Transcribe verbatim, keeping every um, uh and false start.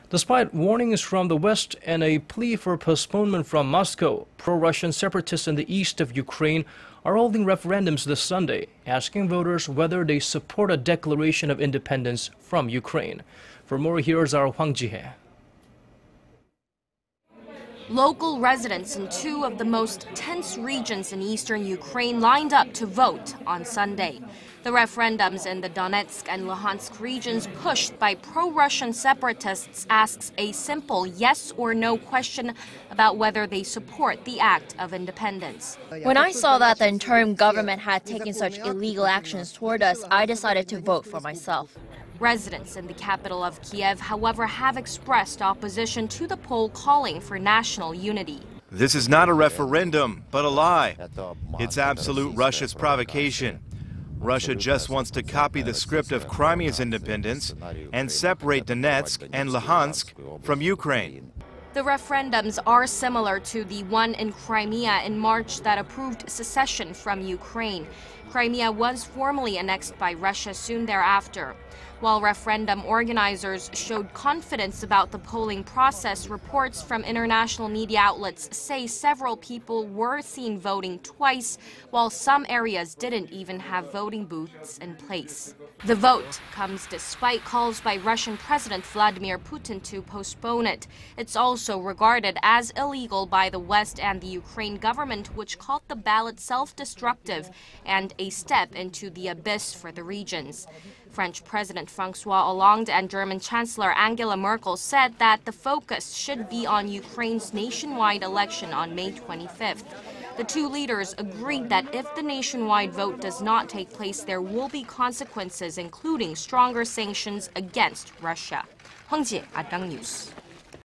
Despite warnings from the West and a plea for postponement from Moscow, pro-Russian separatists in the east of Ukraine are holding referendums this Sunday, asking voters whether they support a declaration of independence from Ukraine. For more, here's our Hwang Ji-hye. Local residents in two of the most tense regions in eastern Ukraine lined up to vote on Sunday. The referendums in the Donetsk and Luhansk regions, pushed by pro-Russian separatists, asks a simple yes or no question about whether they support the act of independence. When I saw that the interim government had taken such illegal actions toward us, I decided to vote for myself. Residents in the capital of Kiev, however, have expressed opposition to the poll calling for national unity. This is not a referendum, but a lie. It's absolute Russia's provocation. Russia just wants to copy the script of Crimea's independence and separate Donetsk and Luhansk from Ukraine. The referendums are similar to the one in Crimea in March that approved secession from Ukraine. Crimea was formally annexed by Russia soon thereafter. While referendum organizers showed confidence about the polling process, reports from international media outlets say several people were seen voting twice, while some areas didn't even have voting booths in place. The vote comes despite calls by Russian President Vladimir Putin to postpone it. It's also regarded as illegal by the West and the Ukraine government, which called the ballot self-destructive and a step into the abyss for the regions. French President François Hollande and German Chancellor Angela Merkel said that the focus should be on Ukraine's nationwide election on May twenty-fifth. The two leaders agreed that if the nationwide vote does not take place, there will be consequences, including stronger sanctions against Russia. Hwang Ji-hye, Arirang News.